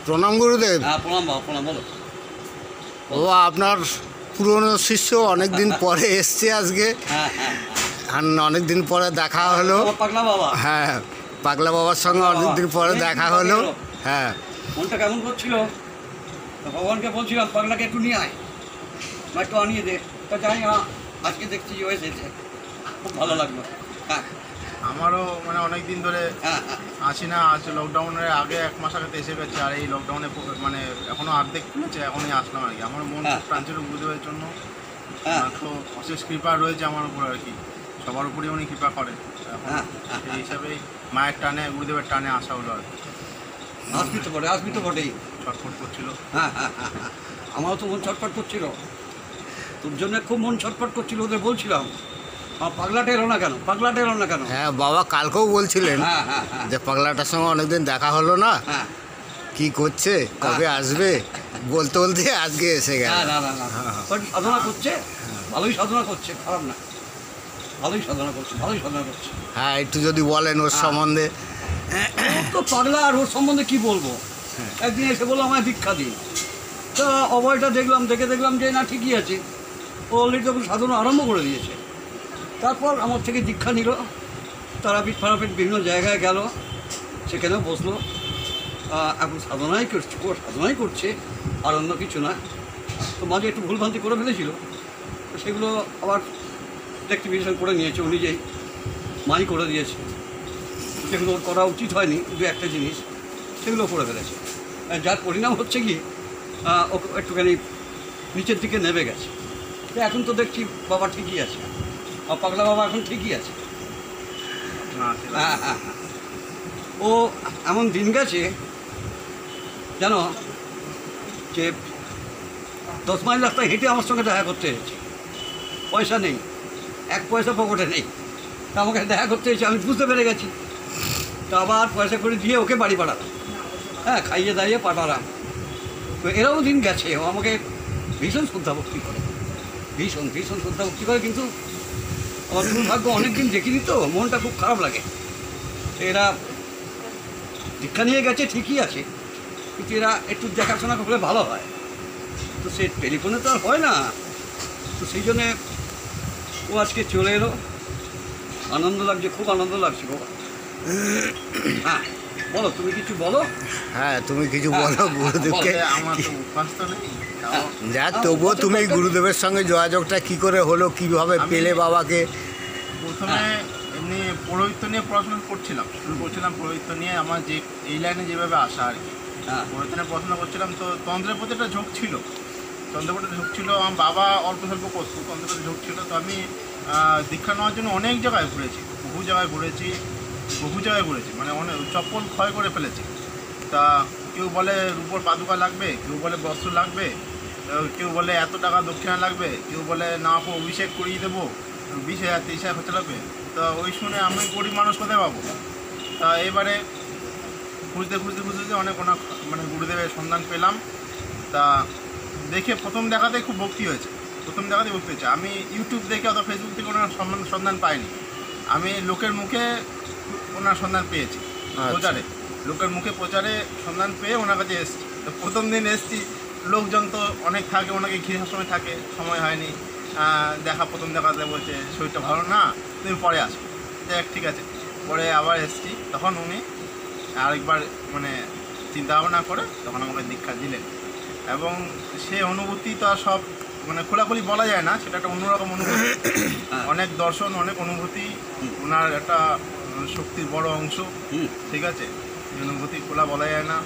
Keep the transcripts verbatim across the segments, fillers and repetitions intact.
প্রণাম গুরুদেব। হ্যাঁ প্রণাম বাবা, প্রণাম। বলো। ও আপনার পুরনো শিষ্য, অনেক দিন পরে এসছে আজকে। হ্যাঁ হ্যাঁ আর অনেক দিন পরে দেখা হলো। তোমার পাগলা বাবা। হ্যাঁ, পাগলা বাবার সঙ্গে পাগলা অনেক বাবা। দিন পরে অনেক দিন দেখা পরে হলো। এলো। হ্যাঁ, মনটা কেমন করছিল, তো ভগবানকে বলছিলাম পাগলাকে একটু নিয়ে আয়, বা একটু আনিয়ে দে। তা জানি না, আজকে দেখছি যে এসেছে, খুব ভালো লাগলো। হ্যাঁ আমারও মানে অনেক দিন ধরে হ্যাঁ হ্যাঁ আসি না, আজ লকডাউনের আগে এক মাস আগে তো এসে গেছে, আর এই লকডাউনে মানে এখনও অর্ধেক খুলেছে, এখনই আসলাম আর কি। আমার মন হ্যাঁ। খুব টানছিল গুরুদেবের জন্য। হ্যাঁ। আর তো অশেষ কৃপা রয়েছে আমার উপর আর কি, সবার উপরেই উনি কৃপা করেন। এখন হ্যাঁ। সেই হিসাবেই মায়ের টানে, গুরুদেবের টানে আসা হলো আর কি। আসবি তো বটে, আসবি তো বটেই। ছটফট করছিল। হ্যাঁ হ্যাঁ হ্যাঁ হ্যাঁ আমারও তো মন ছটফট করছিল, তোর জন্য খুব মন ছটফট করছিল। ওদের বলছিলাম আমার পাগলাটা এলো না কেন, পাগলাটা এলো না কেন। হ্যাঁ, বাবা কালকেও বলছিলেন হ্যাঁ হ্যাঁ হ্যাঁ যে পাগলাটার সঙ্গে অনেকদিন দেখা হলো না, হ্যাঁ কি করছে, কবে আসবে, বলতে বলতে আজকে এসে গেল। না না না না ওই সাধনা করছে, ভালোই সাধনা করছে, খারাপ না, ভালোই সাধনা করছে, ভালোই সাধনা করছে। হ্যাঁ, একটু যদি বলেন ওর সম্বন্ধে। ওর তো পাগলা, আর ওর সম্বন্ধে কি বলবো। একদিন এসে বললো আমায় দীক্ষা দিন, তা অভয়টা দেখলাম, দেখে দেখলাম যে না ঠিকই আছে, ও অলরেডি তখন সাধনা আরম্ভ করে দিয়েছে। তারপর আমার থেকে দীক্ষা নিল, তারাপীঠ ফারাপীঠ বিভিন্ন জায়গায় গেল, সেখানেও বসলো। আহ, এখন সাধনাই করছে, ও সাধনাই করছে, আর অন্য কিছু না। তো মাঝে একটু ভুলভ্রান্তি করে ফেলেছিল, তো সেগুলো আবার রেক্টিফিকেশন করে নিয়েছে, ও নিজেই মাই করে দিয়েছে। সেগুলো ওর করা উচিত হয়নি, দু একটা জিনিস সেগুলো করে ফেলেছে, আর যার পরিণাম হচ্ছে কি আহ, ও একটুখানি নিচের দিকে নেমে গেছে। তো এখন তো দেখছি বাবা ঠিকই আছে, আর পাগলা বাবা এখন ঠিকই আছে। না, সেটা- হ্যাঁ হ্যাঁ হ্যাঁ ও এমন দিন গেছে জানো, যে দশ মাইল রাস্তা হেঁটে আমার সঙ্গে দেখা করতে এসেছে, পয়সা নেই, এক পয়সা পকেটে নেই, তা আমাকে দেখা করতে এসেছে, আমি বুঝতে পেরে গেছি। তা আবার পয়সা করে দিয়ে ওকে বাড়ি পাঠালাম, হ্যাঁ খাইয়ে দাইয়ে পাঠালাম। তো এরাও দিন গেছে, ও আমাকে ভীষণ শ্রদ্ধা ভক্তি করে, ভীষণ ভীষণ শ্রদ্ধা ভক্তি করে। কিন্তু আমার দুর্ভাগ্য, অনেকদিন দেখিনি তো, মনটা খুব খারাপ লাগে। তো এরা দীক্ষা নিয়ে গেছে ঠিকই আছে, কিন্তু এরা একটু দেখাশোনা করলে ভালো হয়। তো সে টেলিফোনে তো আর হয় না, তো সেই জন্যে ও আজকে চলে এলো, আনন্দ লাগছে, খুব আনন্দ লাগছে বাবা। হ্যাঁ বলো, তুমি কিছু বলো। হ্যাঁ, তুমি কিছু বলো গুরুদেবকে। বলতে আমার তো উপাস তো নেই, তাও যা, তবুও তুমি গুরুদেবের সঙ্গে যোগাযোগটা কি করে হলো, কিভাবে আমি- পেলে বাবাকে? প্রথমে এমনি পৌরোহিত্য নিয়ে পড়াশোনা করছিলাম, শুরু করছিলাম পৌরোহিত্য নিয়ে। আমার যে এই লাইনে যেভাবে আসা আর কি, হ্যাঁ পৌরোহিত্য নিয়ে পড়াশোনা করছিলাম, তো তন্ত্রের প্রতি একটা ঝোঁক ছিল, তন্ত্রের প্রতি ঝোঁক ছিল। আমার বাবা অল্প স্বল্প করতো, তন্ত্রের প্রতি ঝোঁক ছিল। তো আমি আহ, দীক্ষা নেওয়ার জন্য অনেক জায়গায় ঘুরেছি, বহু জায়গায় ঘুরেছি, বহু জায়গায় ঘুরেছি, মানে অনেক চপ্পল ক্ষয় করে ফেলেছি। তা কেউ বলে রূপোর পাদুকা লাগবে, কেউ বলে বস্ত্র লাগবে, আহ, কেউ বলে এত টাকা দক্ষিণা লাগবে, কেউ বলে না আপু অভিষেক করিয়ে দেবো, বিশ হাজার তেইশ হাজার খরচা লাগবে। তা ওই শুনে আমি গরিব মানুষ কোথায় পাবো। তা এবারে খুঁজতে খুঁজতে খুঁজতে অনেক অনেক মানে গুরুদেবের সন্ধান পেলাম। তা দেখে প্রথম দেখাতেই খুব ভক্তি হয়েছে, প্রথম দেখাতেই ভক্তি হয়েছে। আমি ইউটিউব দেখে অথবা ফেসবুক থেকে ওনার সন্ধান সন্ধান পাইনি, আমি লোকের মুখে ওনার সন্ধান পেয়েছি, প্রচারে, লোকের মুখে প্রচারে সন্ধান পেয়ে ওনার কাছে এসেছি। তো প্রথম দিন এসেছি, লোকজন তো অনেক থাকে, ওনাকে ঘিরে সময় থাকে, সময় হয়নি আহ, দেখা। প্রথম দেখাতে বলছে শরীরটা ভালো না, তুমি পরে আসো। দেখ ঠিক আছে, পরে আবার এসেছি, তখন উনি আরেকবার মানে চিন্তা ভাবনা করে তখন আমাকে দীক্ষা দিলেন। এবং সে অনুভূতি তো আর সব মানে খোলাখুলি বলা যায় না, সেটা একটা অন্যরকম অনুভূতি। অনেক দর্শন, অনেক অনুভূতি, ওনার একটা উম, শক্তির বড় অংশ, হুম ঠিক আছে। এই অনুভূতি খোলা বলা যায় না,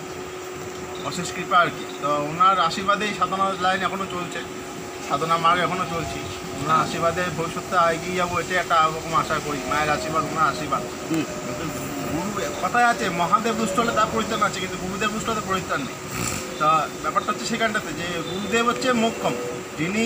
অশেষ কৃপা আর কি। তো ওনার আশীর্বাদেই সাধনা লাইন এখনও চলছে, সাধনা মার্গ এখনও চলছি। ওনার আশীর্বাদে ভবিষ্যতে এগিয়ে যাবো, এটাই একটা রকম আশা করি। মায়ের আশীর্বাদ, ওনার আশীর্বাদ। হুম গুরু কথায় আছে মহাদেব দুষ্ট হলে তার পরিত্রাণ আছে, কিন্তু গুরুদেব দুষ্ট হলে পরিত্রাণ নেই। তা ব্যাপারটা হচ্ছে সেখানটাতে যে গুরুদেব হচ্ছে মোক্ষম, যিনি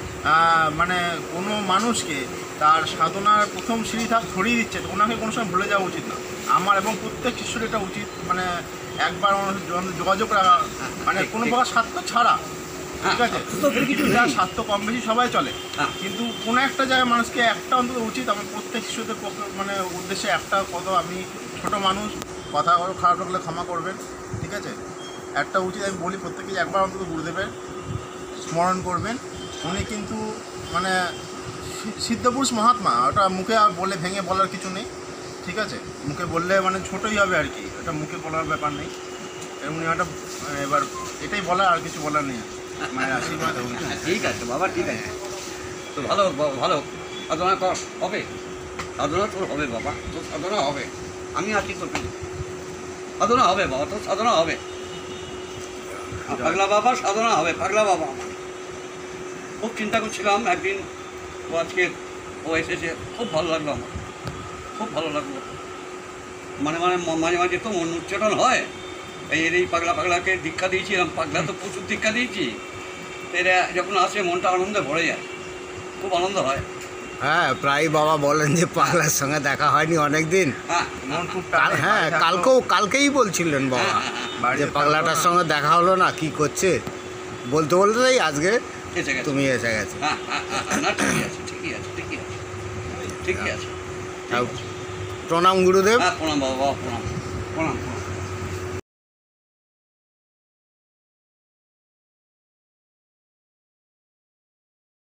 আহ, মানে কোনো মানুষকে তার সাধনার প্রথম সিঁড়ি ধাপ ধরিয়ে দিচ্ছে, তো ওনাকে কোনো সময় ভুলে যাওয়া উচিত না। আমার এবং প্রত্যেক শিষ্যের এটা উচিত, মানে একবার ওনার সঙ্গে যোগাযোগ রাখা, মানে কোনো প্রকার স্বার্থ ছাড়া, ঠিক আছে। তো কিছু যার নেই। স্বার্থ কম বেশি সবাই চলে, হ্যাঁ। কিন্তু কোনো একটা জায়গায় মানুষকে একটা অন্তত উচিত। আমার প্রত্যেক শিশুদের পক্ষে মানে উদ্দেশ্যে একটা কত, আমি ছোট মানুষ, কথা আরও খারাপ লাগলে ক্ষমা করবেন, ঠিক আছে। একটা উচিত আমি বলি প্রত্যেকে একবার অন্তত গুরুদেবের স্মরণ করবেন। উনি কিন্তু মানে সি- সিদ্ধপুরুষ মহাত্মা, ওটা মুখে আর বলে ভেঙে বলার কিছু নেই, ঠিক আছে? মুখে বললে মানে ছোটোই হবে আর কি, এটা মুখে বলার ব্যাপার নেই। উনি একটা এবার এটাই বলার, আর কিছু বলার নেই, মানে আশীর্বাদ হোক। ঠিক আছে বাবা, ঠিক আছে, তো ভালো বা- ভালো সাধনা কর, হবে সাধনা তোর হবে বাবা, তোর সাধনা হবে, আমি আছি তোর কাছে, সাধনা হবে বাবা, তোর সাধনা হবে, পাগলা বাবা সাধনা হবে, পাগলা বাবা আমার। খুব চিন্তা করছিলাম একদিন, ও আজকে ও এসেছে, খুব ভালো লাগলো আমার, খুব ভালো লাগলো। মানে মানে ম- মাঝে মাঝে তো মন উচ্চাটন হয়, এই এর এই পাগলা পাগলাকে দীক্ষা দিয়েছিলাম, পাগলা তো প্রচুর দীক্ষা দিয়েছি, তো এরা যখন আসে মনটা আনন্দে ভরে যায়, খুব আনন্দ হয়। হ্যাঁ, প্রায় বাবা বলেন যে পাগলার সঙ্গে দেখা হয়নি অনেক দিন। হ্যাঁ মন খুব কাল টানে, হ্যাঁ বাড়ি থাকতো- কালকেও কালকেই বলছিলেন বাবা হ্যাঁ, হ্যাঁ, যে বাড়িতে পাগলাটার থাকতো না। সঙ্গে দেখা হলো না, কি করছে বলতে বলতে তাই আজকে এসে গেছে। তুমি এসে গেছে। হ্যাঁ হ্যাঁ হ্যাঁ হ্যাঁ, না ঠিকই আছে, ঠিকই আছে, ঠিকই আছে, ঠিকই আছে। প্রণাম গুরুদেব। হ্যাঁ প্রণাম বাবা, বাবা প্রণাম, প্রণাম প্রণাম।